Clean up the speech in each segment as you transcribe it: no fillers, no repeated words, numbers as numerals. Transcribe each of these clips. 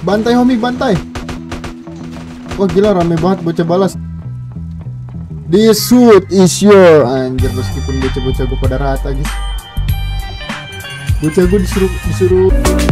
Bantai homie, bantai. Wah gila, rame banget bocah balas. This suit is your. Anjir, meskipun bocah-bocah gue pada rata guys. Bocah gue disuruh.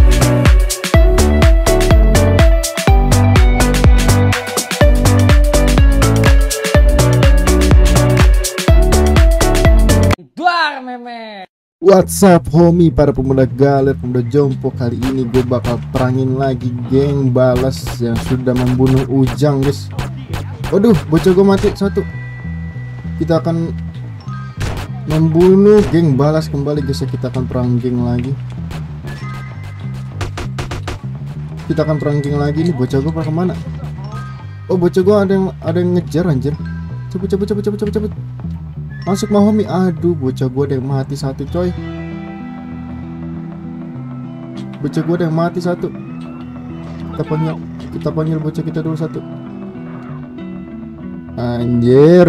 What's up homie, para pemuda galer, pemuda jompo. Kali ini gue bakal perangin lagi geng balas yang sudah membunuh Ujang guys. Waduh, bocah gue mati satu. Kita akan membunuh geng balas kembali guys ya. Kita akan perang geng lagi. Kita akan perang geng lagi nih. Bocah gue pada kemana? Oh, bocah gue ada yang ngejar anjir. Cepet. Masuk mah homie. Aduh, bocah gue ada yang mati satu coy. Bocah gue ada yang mati satu. Kita panggil bocah kita dulu satu. Anjir,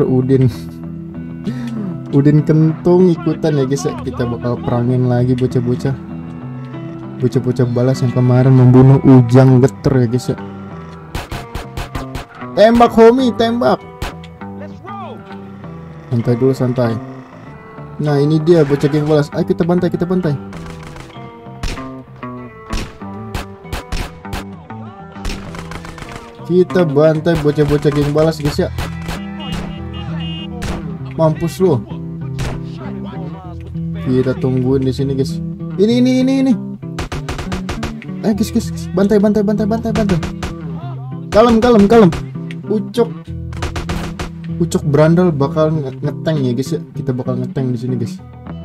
Udin kentung ikutan ya guys ya. Kita bakal perangin lagi bocah-bocah balas yang kemarin membunuh Ujang geter ya guys ya. Tembak homie, tembak. Santai dulu, santai. Nah ini dia bocah geng balas. Ayo kita bantai. Kita bantai bocah-bocah geng balas guys ya. Mampus lu. Kita tungguin di sini guys. Ini. Ayo guys. Bantai. Kalem. Ucok berandal bakal ngeteng ya guys ya. Kita bakal ngeteng di sini guys.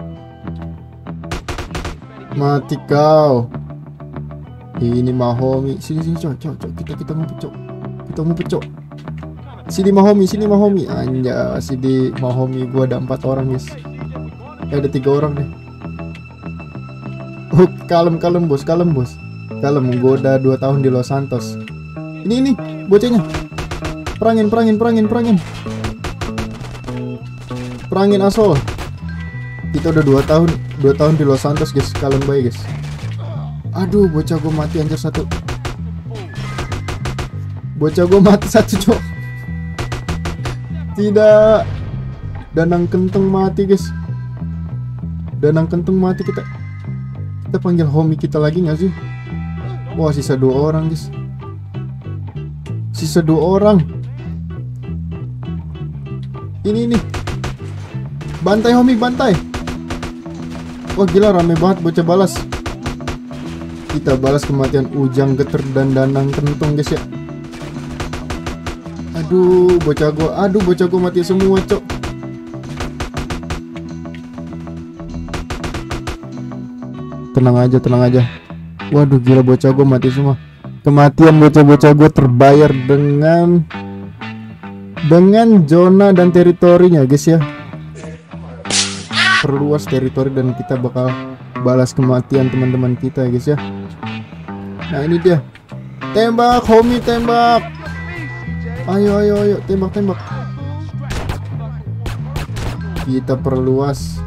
Mati kau. Ini Mahomi. Sini cok. Kita mau pecok. Sini Mahomi. Anja, sini Mahomi gua ada 4 orang guys. Ada 3 orang deh. Oh, kalem bos. Kalem, gua udah 2 tahun di Los Santos. Ini bocahnya. Perangin asal. Kita udah 2 tahun di Los Santos guys. Kalem baik guys. Aduh, bocah gue mati anjir satu. Cok. Tidak. Danang kenteng mati guys. Kita panggil homie kita lagi nggak sih? Wah, sisa 2 orang guys. Ini. Bantai homie, bantai. Wah gila, rame banget bocah balas. Kita balas kematian Ujang geter dan Danang kentung guys ya. Aduh, bocah gua mati semua cok. Tenang aja. Waduh gila, bocah gua mati semua. Kematian bocah-bocah gua terbayar dengan zona dan teritorinya guys ya. Perluas teritori dan kita bakal balas kematian teman-teman kita ya guys ya. Nah ini dia. Tembak homie, tembak. Ayo tembak. Kita perluas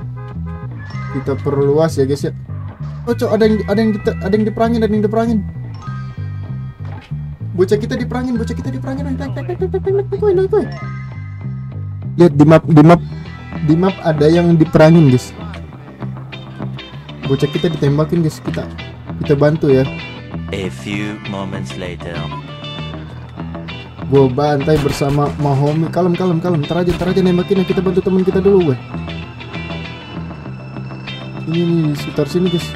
ya guys ya. Oh cok, ada yang diperangin. Bocah kita diperangin. Lihat di map ada yang diperangin guys. Bocah kita ditembakin guys. Kita bantu ya. A few moments later. Gue bantai bersama Mahomi. Kalem. Ntar aja nembakin ya. Kita bantu teman kita dulu gue. Ini sekitar sini guys.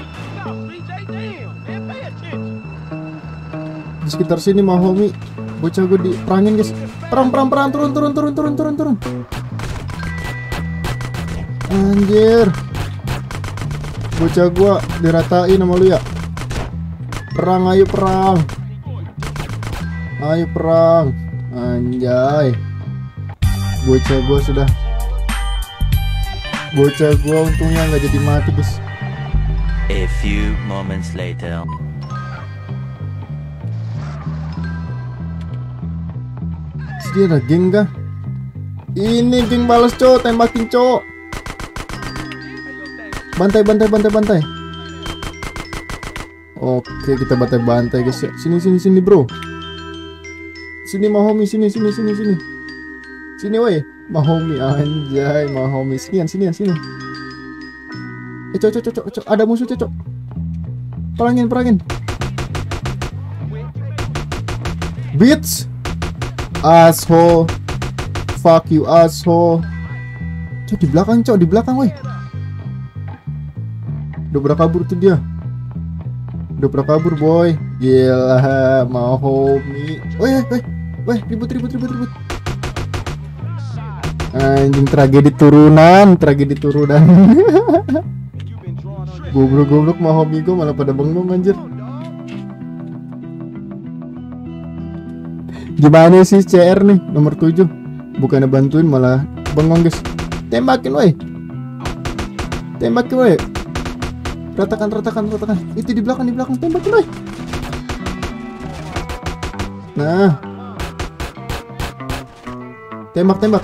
Di sekitar sini Mahomi. Bocah gue diperangin guys. Perang. Turun. Anjir. Bocah gua diratain sama lu ya. Ayo perang. Anjay. Bocah gua untungnya nggak jadi mati guys. A few moments later. Dia ada geng kah? Ini geng balas cowok, tembakin cowok. Bantai. Oke. Oke, kita bantai-bantai guys ya. Sini bro. Sini Mahomi, sini. Sini woi, Mahomi anjay, Mahomi. Sini. Cok. Ada musuh, cok. Perangin. Bitch. Asshole. Fuck you asshole. Cok, di belakang woi. Udah pernah kabur tuh dia. Udah pernah kabur boy. Gila Mahomi. Woi, ribut. Anjing, tragedi turunan. Goblok Mahomi gue malah pada bengong anjir. Gimana sih CR nih nomor 7? Bukannya bantuin malah bengong guys. Tembakin woi. Ratakan. Itu di belakang tembakin woi. Nah. Tembak.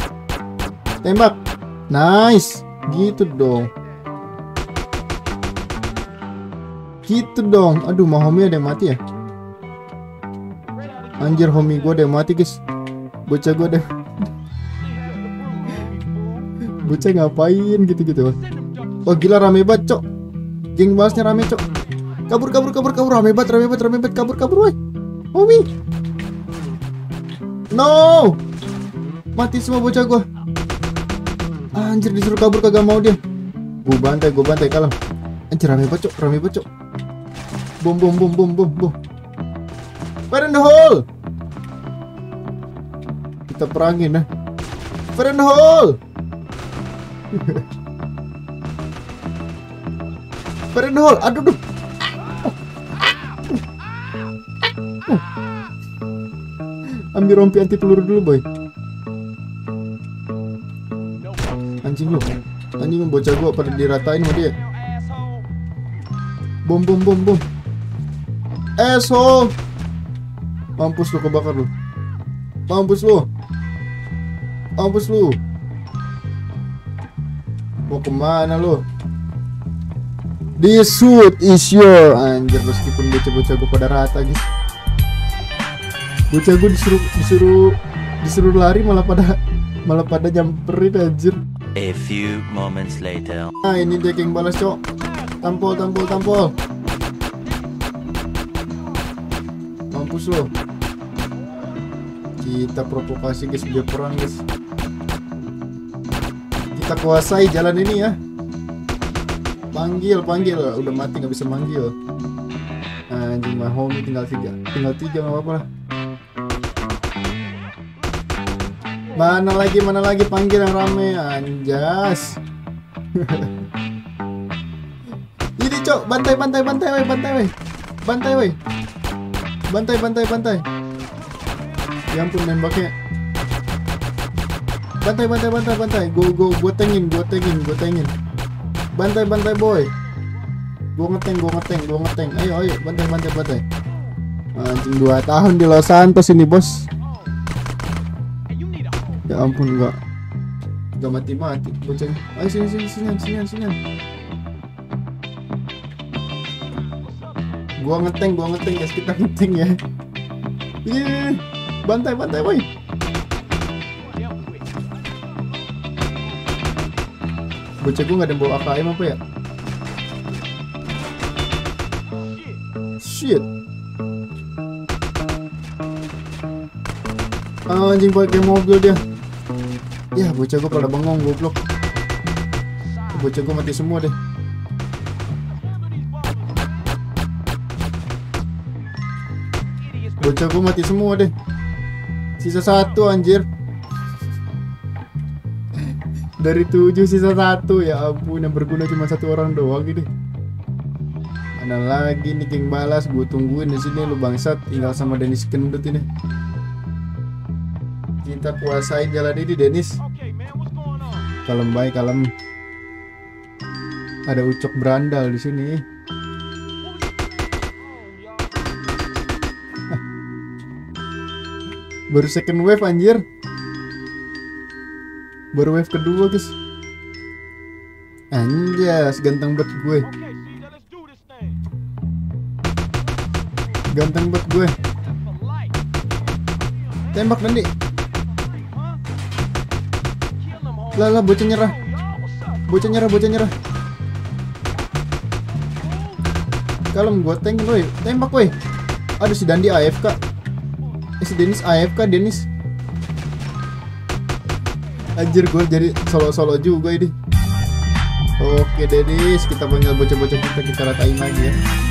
Nice. Gitu dong. Aduh, Mahomi ada yang mati ya? Anjir, homie gue ada yang mati guys. Bocah gue ada. Bocah ngapain gitu. Oh gila, rame banget cok. Geng balasnya rame cok. Kabur. Rame banget. Kabur woi. Homie. No. Mati semua bocah gue. Anjir, disuruh kabur kagak mau dia. Gue bantai kalem. Anjir, rame banget cok. Bom. Fire in the hole. Kita perangin nah. Fire in the hole. Aduh. Ambil rompi anti peluru dulu boy. Anjing bocah gua pada diratain sama dia. Bom. Asshole. Mampus lu, kebakar lu. Mampus lu. Mau kemana lu? This suit is your. Anjir, meskipun bocah-bocah gue pada rata guys. Bocah gue disuruh lari malah pada nyamperin anjir. A few moments later. Nah, ini dia yang balas cok. Tampol. Mampus lo. Kita provokasi guys, biar perang guys. Kita kuasai jalan ini ya. Panggil. Udah mati nggak bisa manggil. Anjing, Mahomi tinggal 3 nggak apa-apa lah. Mana lagi panggil yang rame anjas. Ini cok, bantai woi. Bantai. Ya ampun nembaknya. Bantai. Gua tengin. Bantai boy. Gua ngeteng. Ayo, bantai. Anjing, 2 tahun di Los Santos ini, bos. Ya ampun, enggak mati bocah. Ayo sini. Gua ngeteng guys, kita ngeteng ya. Iya, bantai boy. Bocah gua nggak ada bawa AKM apa ya? Shit. Anjing, pakai mobil dia. Ya, bocah gua pada bengong goblok. Bocah gua mati semua deh. Sisa 1 anjir. Dari 7 sisa 1. Ya ampun, yang berguna cuma 1 orang doang gini. Mana lagi nih geng balas, gue tungguin di sini lu bangsat, tinggal sama Dennis Kendut ini. Kita kuasain jalan ini, Dennis. Kalem. Ada Ucok berandal di sini. Baru second wave anjir. Baru wave kedua guys. Anjas, ganteng banget gue. Ganteng buat gue. Tembak Dandi. Lah bocah nyerah. Bocah nyerah. Kalem gue tank woi. Tembak woi. Aduh si Dandi AFK. Si Dennis AFK Dennis. Anjir gue jadi solo juga ini. Oke Dennis, kita panggil bocah-bocah kita ratain lagi ya.